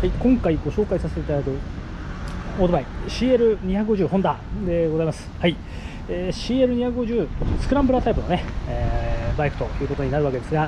はい、今回ご紹介させていただくオートバイ CL250 ホンダでございます。はい、CL250 スクランブラータイプのね、バイクということになるわけですが、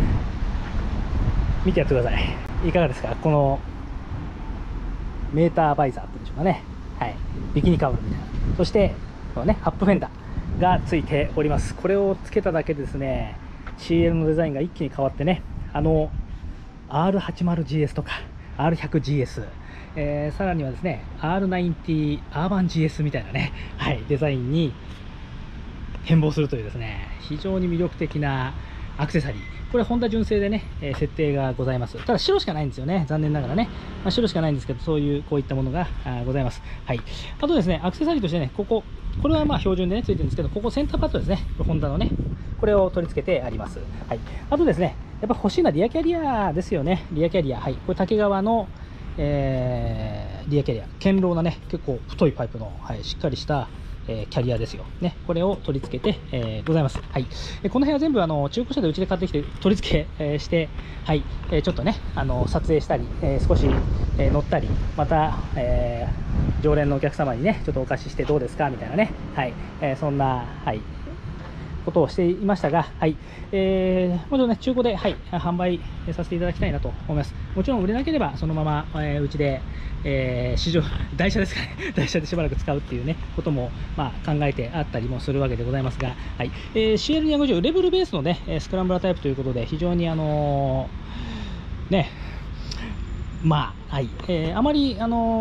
見てやってください。いかがですか、このメーターバイザーっていうんでしょうかね。はい、ビキニカウルみたいな、そしてこのねアップフェンダーがついております。これをつけただけでですね、 CL のデザインが一気に変わってね、R80GS とか R100GS、さらにはですね R90 アーバン GS みたいなね、はい、デザインに変貌するというですね、非常に魅力的なアクセサリー、これホンダ純正でね、設定がございます。ただ白しかないんですよね、残念ながらね、白しかないんですけど、そういうこういったものがございます。はい、あとですね、アクセサリーとしてね、これはまあ標準でねついてるんですけど、ここセンターパッドですね、ホンダのね、これを取り付けてあります。はい、あとですね、やっぱ欲しいのはリアキャリアですよね。リアキャリア、はい、これ竹川の、リアキャリア、堅牢なね、結構太いパイプの、はい、しっかりしたキャリアですよ、ね、これを取り付けて、ございます。はい、この辺は全部中古車でうちで買ってきて取り付け、して、はい、ちょっとね撮影したり、少し、乗ったり、また、常連のお客様にねちょっとお貸ししてどうですかみたいなね、はい、そんな、はい、ことをしていましたが、はい、もちろんね中古で、はい、販売させていただきたいなと思います。もちろん売れなければそのまま、うちで、市場台車ですかね台車でしばらく使うっていうねことも、まあ、考えてあったりもするわけでございますが、はい、CL250 レベルベースのねスクランブラータイプということで、非常にね、まあ、はい、あまり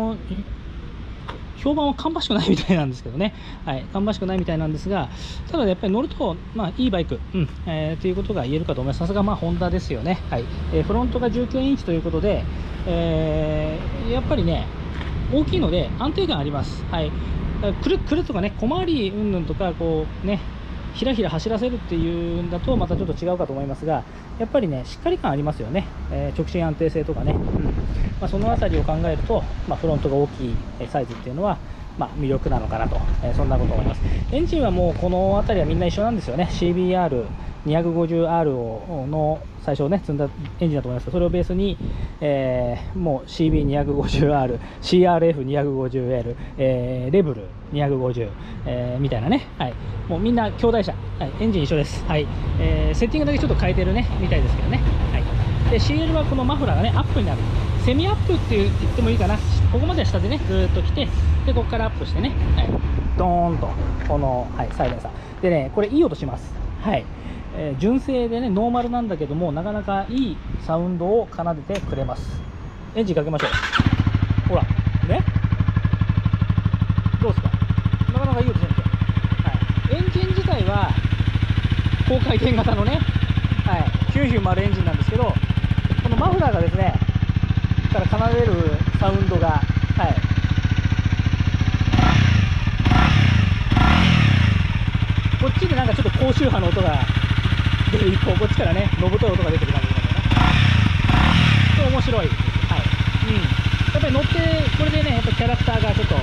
評判は芳しくないみたいなんですけどね、はい、芳しくないみたいなんですが、ただやっぱり乗ると、まあ、いいバイク、ということが言えるかと思います。さすがまあホンダですよね。はい、フロントが19インチということで、やっぱりね大きいので安定感あります。はい、くるとかね、小回りうんぬんとかこうねひらひら走らせるっていうんだとまたちょっと違うかと思いますが、やっぱりねしっかり感ありますよね。直進安定性とかね、そのあたりを考えると、フロントが大きいサイズっていうのは、魅力なのかなと、そんなことを思います。エンジンはもうこの辺りはみんな一緒なんですよね。 CBR250R の最初ね積んだエンジンだと思いますけど、それをベースに、もう CB250R、CRF250L、レブル250、みたいなね、はい、もうみんな兄弟車、はい、エンジン一緒です。はい、セッティングだけちょっと変えてるねみたいですけどね。はい、で CL はこのマフラーがねアップになる、セミアップって言ってもいいかな。ここまでは下でねずーっと来て、でここからアップしてね、はい、ドーンとこの、はい、サイレンサーでね、これいい音します。はい、純正でねノーマルなんだけども、なかなかいいサウンドを奏でてくれます。エンジンかけましょう。ほらね、どうですか、なかなかいい音してるんですよ。はい、エンジン自体は高回転型のね、はい、990エンジンなんですけど、このマフラーがですねから奏でるサウンドが、はい、こっちでなんかちょっと高周波の音が出る一方、こっちからねのぶとい音が出てる感じなんだよね。これ面白い。はい、やっぱり乗ってこれでねやっぱキャラクターがちょっとこ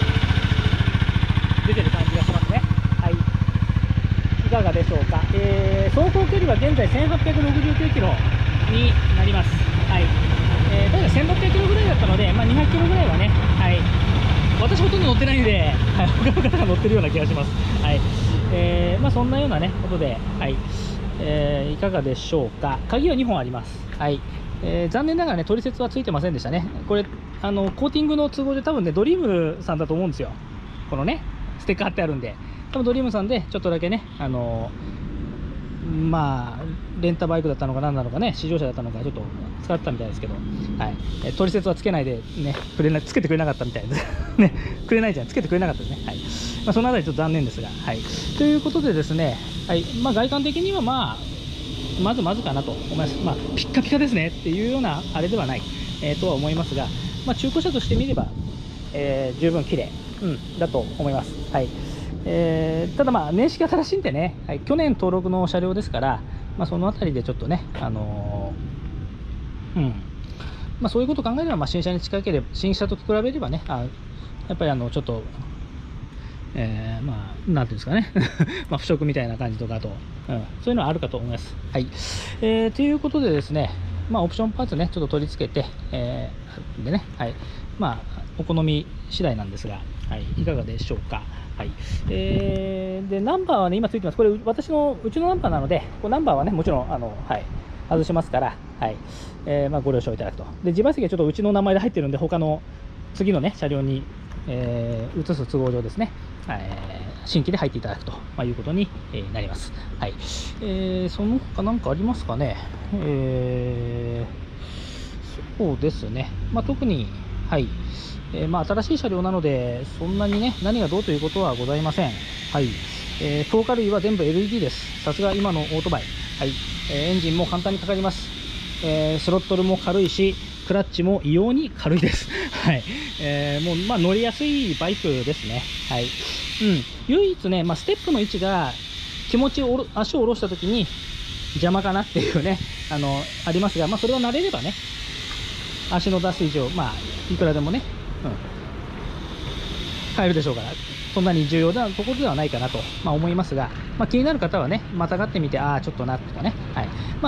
う出てる感じがしますね。はい、いかがでしょうか。走行距離は現在1869キロになります。はい、大体1600キロぐらいだったので、200キロぐらいはね、はい、私ほとんど乗ってないんで、はい、他の方が乗ってるような気がします。はい、そんなようなねことで、はい、いかがでしょうか。鍵は2本あります。はい、残念ながらね取説はついてませんでしたね。これコーティングの都合で多分ねドリームさんだと思うんですよ。このねステッカー貼ってあるんで、多分ドリームさんでちょっとだけねレンタバイクだったのか何なのかね、試乗車だったのかちょっと使ってたみたいですけど、はい、取説はつけないでねつけてくれなかったみたいですね、くれないじゃん、つけてくれなかったですね。はい、そのあたりちょっと残念ですが、はい、ということでですね、はい、外観的にはまずかなと思います。ピッカピカですねっていうようなあれではない、とは思いますが、中古車として見れば、十分綺麗、だと思います。はい、ただ年式が正しいんでね、はい、去年登録の車両ですから、そのあたりでちょっとねそういうことを考えれば、新車に近ければ、新車と比べればね、やっぱりちょっとなんていうんですかね腐食みたいな感じとか、あと、そういうのはあるかと思います。はい、ということでですね、 オプションパーツね、ちょっと取り付けて、でね、はい、お好み次第なんですが、はい、いかがでしょうか。はい、でナンバーはね、今ついてます。これうちのナンバーなので、ナンバーはね、もちろんはい、外しますから、はい、ご了承いただくと。で、自賠責はちょっとうちの名前で入ってるんで、他の次のね、車両に、移す都合上ですね、新規で入っていただくということになります。はい、その他何かありますかね。そうですね、特に、はい、新しい車両なので、そんなにね、何がどうということはございません。はい、灯火類は全部 LED です。さすが今のオートバイ。はい、エンジンも簡単にかかります。スロットルも軽いし、クラッチも異様に軽いです。はい、もう乗りやすいバイクですね。はい、唯一ね、ステップの位置が気持ち足を下ろしたときに邪魔かなっていうね、ありますが、それは慣れればね、足の出す以上、いくらでもね、変えるでしょうから、そんなに重要なところではないかなと、思いますが、気になる方はね、またがってみて、ちょっとなとかね、はい、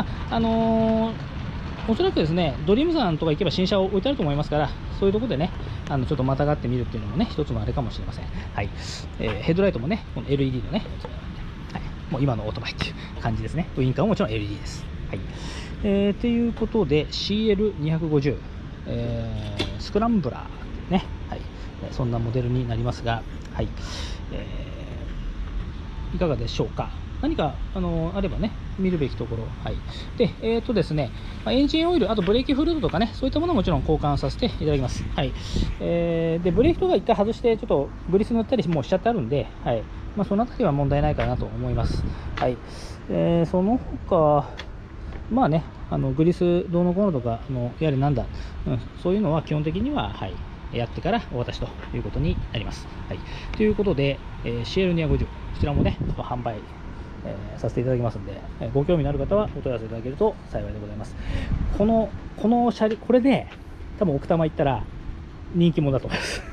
おそらくですね、ドリームさんとか行けば新車を置いてあると思いますから、そういうところでね、ちょっとまたがってみるっていうのもね、一つのあれかもしれません。はい、ヘッドライトもね、この LED のね、はい、もう今のオートバイっていう感じですね。ウインカーももちろん LED です。はい、ということで CL250、スクランブラーね、はい、そんなモデルになりますが、はい、いかがでしょうか。何かあればね、見るべきところ。はい、で、ですね、エンジンオイル、あとブレーキフルードとかね、そういったものはもちろん交換させていただきます。はい、でブレーキとか一回外して、ちょっとグリス塗ったりもうしちゃってあるんで、はい、そのあたりは問題ないかなと思います。はい、その他、ね、グリスどうのこうのとか、やはりなんだ、そういうのは基本的には、はい、やってからお渡しということになります。はい、ということで、CL250、こちらもね、ちょっと販売、させていただきますので、ご興味のある方はお問い合わせいただけると幸いでございます。この車両、これで、多分奥多摩行ったら人気者だと思います。